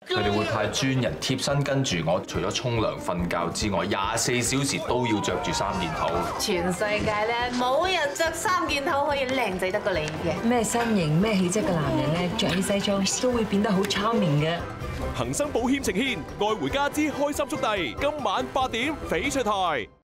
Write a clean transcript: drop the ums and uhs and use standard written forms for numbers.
佢哋會派專人貼身跟住我，除咗沖涼瞓覺之外，24小時都要着住3件套。 全世界咧冇人着3件套可以靚仔得過你嘅。 咩身形咩氣質嘅男人咧，着起西裝都會變得好 charming 嘅。 恒生保險呈獻《愛回家之開心速遞》，今晚8點翡翠台。